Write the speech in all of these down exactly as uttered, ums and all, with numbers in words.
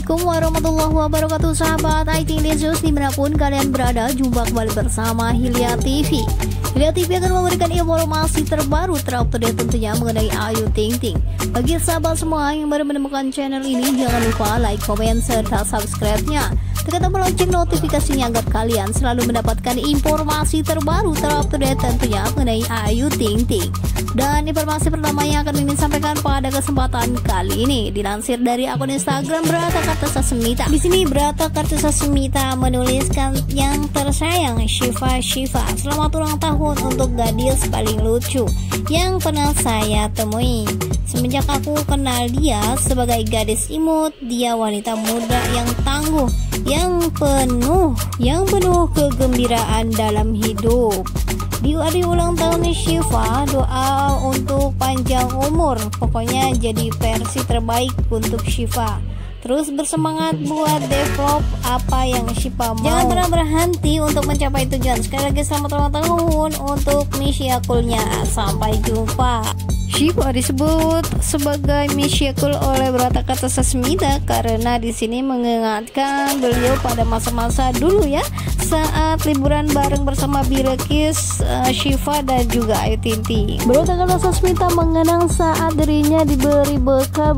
Assalamualaikum warahmatullahi wabarakatuh, sahabat I T News dimanapun kalian berada. Jumpa kembali bersama Hilya T V. Hilya T V akan memberikan informasi terbaru terupdate tentunya mengenai Ayu Ting Ting. Bagi sahabat semua yang baru menemukan channel ini, jangan lupa like, komen, serta subscribe-nya. Tekan tombol lonceng notifikasinya agar kalian selalu mendapatkan informasi terbaru terupdate tentunya mengenai Ayu Ting Ting. Dan informasi pertama yang akan Mimin sampaikan pada kesempatan kali ini dilansir dari akun Instagram Brata Kartasasmita. Di sini Brata Kartasasmita menuliskan, yang tersayang Syifa Syifa, selamat ulang tahun untuk gadis paling lucu yang pernah saya temui. Semenjak aku kenal dia sebagai gadis imut, dia wanita muda yang tangguh, yang penuh, yang penuh kegembiraan dalam hidup. Di hari ulang tahun Syifa, doa untuk panjang umur, pokoknya jadi versi terbaik untuk Syifa. Terus bersemangat buat develop apa yang Syifa mau. Jangan pernah berhenti untuk mencapai tujuan. Sekali lagi selamat ulang tahun untuk Misyakulnya. Sampai jumpa. Syifa disebut sebagai Misyakul oleh Brata Kartasasmita karena di sini mengingatkan beliau pada masa-masa dulu ya, saat liburan bareng bersama Bilqis, uh, Syifa dan juga Ayu Ting Ting. Brata Kartasasmita mengenang saat dirinya diberi bekal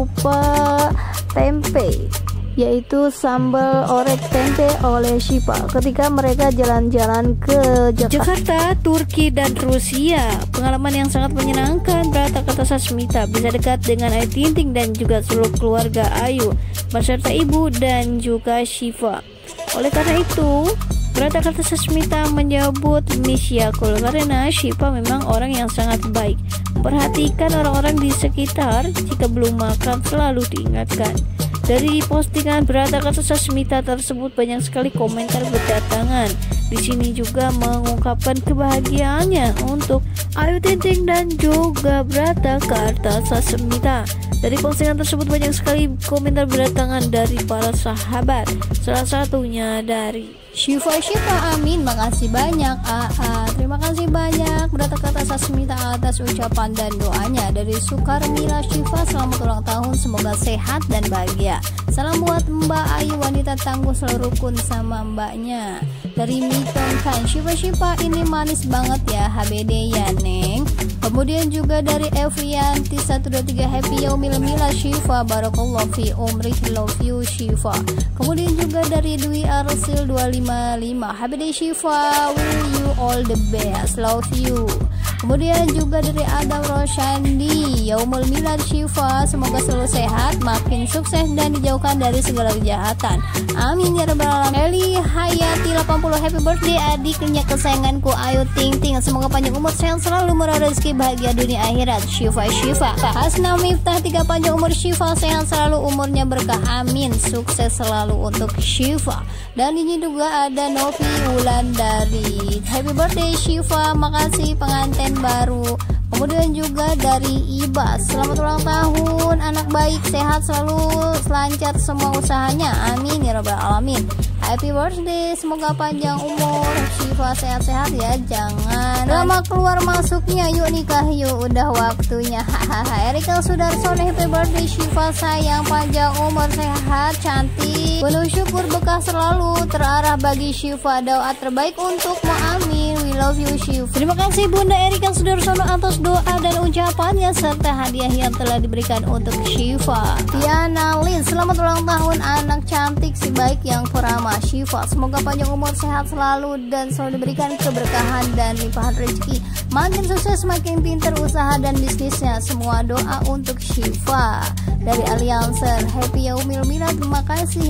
berupa tempe, yaitu sambal orek tempe oleh Syifa ketika mereka jalan-jalan ke Jakarta. Jakarta, Turki dan Rusia. Pengalaman yang sangat menyenangkan. Brata Kartasasmita bisa dekat dengan Ayu Ting Ting dan juga seluruh keluarga Ayu beserta ibu dan juga Syifa. Oleh karena itu, Brata Kartasasmita menyebut Misyakul karena Syifa memang orang yang sangat baik, memperhatikan orang-orang di sekitar, jika belum makan selalu diingatkan. Dari postingan Brata Kartasasmita tersebut banyak sekali komentar berdatangan. Di sini juga mengungkapkan kebahagiaannya untuk Ayu Ting Ting dan juga Brata Kartasasmita. Dari postingan tersebut banyak sekali komentar berdatangan dari para sahabat. Salah satunya dari Syifa Syifa, amin, makasih banyak A A. Terima kasih banyak Brata Kartasasmita atas ucapan dan doanya. Dari Sukarmila Syifa, selamat ulang tahun, semoga sehat dan bahagia. Salam buat Mbak Ayu, wanita tangguh, selalu rukun sama mbaknya. Dari Mitong Kan, Syifa Syifa ini manis banget ya, H B D ya Neng. Kemudian juga dari Evianti satu dua tiga, happy yaumil mila Syifa, barakallahu fi umri, love you Syifa. Kemudian juga dari Dwi Arsil dua lima lima, H B D Syifa, will you all the best, love you. Kemudian juga dari Adam Roshandi, yaumul milad Syifa, semoga selalu sehat, makin sukses dan dijauhkan dari segala kejahatan, amin ya rabbal alamin. Eli Hayati delapan puluh, happy birthday adiknya kesayanganku Ayu Ting Ting, semoga panjang umur, sehat selalu, murah rezeki, bahagia dunia akhirat Syifa Syifa. Hasna Miftah tiga, panjang umur Syifa, sehat selalu, umurnya berkah, amin, sukses selalu untuk Syifa. Dan ini juga ada Novi Wulandari, happy birthday Syifa, makasih pengantin baru. Kemudian juga dari Ibas, selamat ulang tahun, anak baik, sehat selalu, lancar semua usahanya, amin ya rabbal alamin. Happy birthday, semoga panjang umur Syifa, sehat-sehat ya, jangan lama keluar masuknya, yuk nikah yuk, udah waktunya. Hahaha. Erika Sudarsono, happy birthday Syifa, sayang, panjang umur, sehat, cantik, penuh syukur, berkah selalu terarah bagi Syifa, doa terbaik untukmu, amin, we love you Syifa. Terima kasih Bunda Erika Sudarsono atas doa dan ucapannya serta hadiah yang telah diberikan untuk Syifa. Tiana Lin, selamat ulang tahun anak cantik si baik yang peramah Syifa, semoga panjang umur, sehat selalu dan selalu diberikan keberkahan dan limpahan rezeki, makin sukses, makin pintar usaha dan bisnisnya, semua doa untuk Syifa. Dari Alianser, happy yaumil milad, terima kasih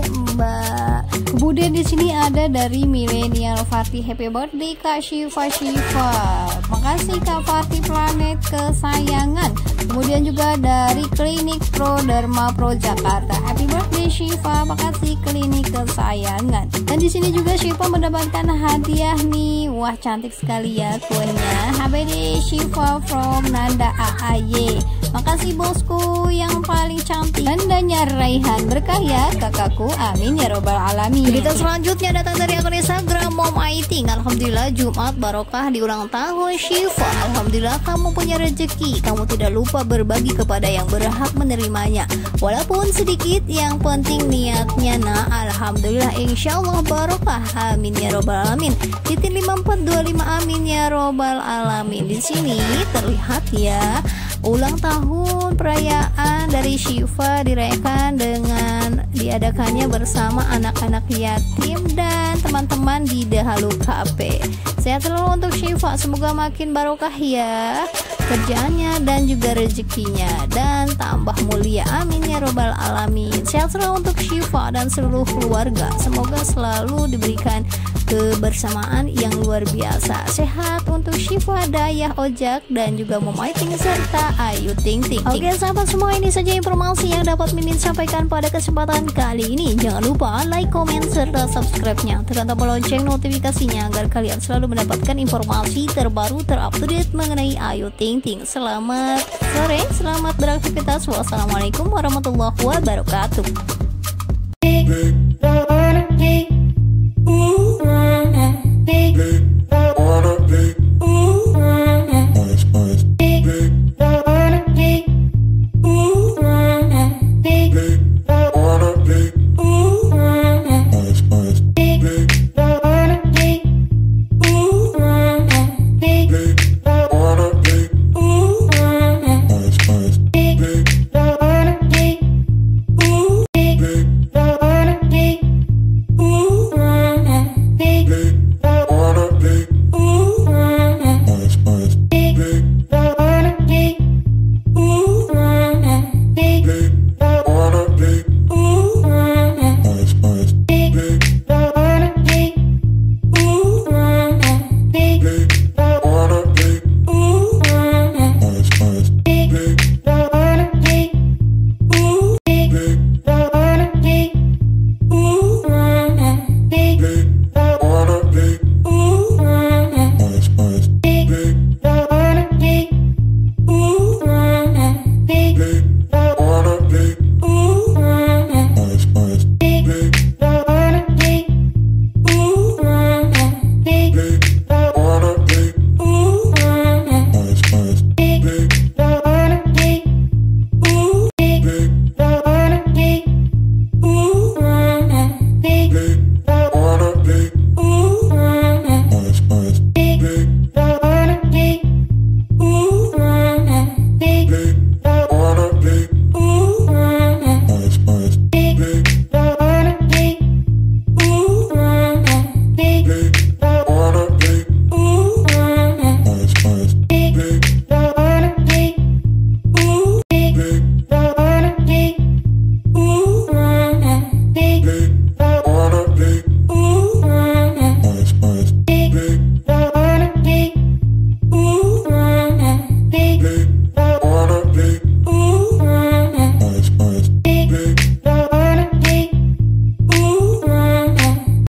Mbak. Kemudian di sini ada dari Milenial Farti, happy birthday Kak Syifa Syifa, makasih Kak Farti planet kesayangan. Kemudian juga dari Klinik Pro Derma Pro Jakarta, happy birthday Syifa, makasih klinik kesayangan. Dan di sini juga Syifa mendapatkan hadiah nih, wah cantik sekali ya kuenya, H B D Syifa from Nanda A A Y. Makasih bosku yang paling cantik, Nandanya Raihan, berkah ya kakakku, amin ya robbal alamin. Berita selanjutnya datang dari akun Instagram Mom I T Ting. Alhamdulillah Jumat barokah di ulang tahun Syifa. Alhamdulillah kamu punya rezeki, kamu tidak lupa berbagi kepada yang berhak menerimanya, walaupun sedikit, yang penting niatnya. Nah alhamdulillah insyaallah barokah, amin ya robbal alamin. Titin lima empat dua lima, amin ya robbal alamin. Di sini terlihat ya, ulang tahun perayaan dari Syifa dirayakan dengan diadakannya bersama anak-anak yatim dan teman-teman di Dahalu Cafe. Sehat selalu untuk Syifa, semoga makin barokah ya kerjaannya dan juga rezekinya, dan tambah mulia, amin ya robbal alamin. Sehat selalu untuk Syifa dan seluruh keluarga, semoga selalu diberikan kebersamaan yang luar biasa. Sehat untuk Syifa, Dayah, Ojak, dan juga Momai Ting serta Ayu Ting Ting. Oke sahabat semua, ini saja informasi yang dapat Mimin sampaikan pada kesempatan kali ini. Jangan lupa like, komen, serta subscribe-nya, tekan tombol lonceng notifikasinya agar kalian selalu mendapatkan informasi terbaru terupdate mengenai Ayu Ting Ting. Selamat sore, selamat beraktivitas. Wassalamualaikum warahmatullahi wabarakatuh.